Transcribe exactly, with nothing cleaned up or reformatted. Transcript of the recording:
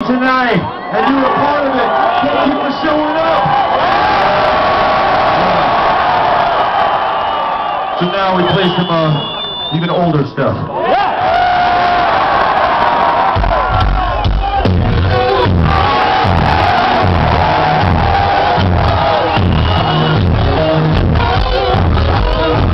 tonight, and you were part of it. Thank you for showing up. So now we play some uh, even older stuff.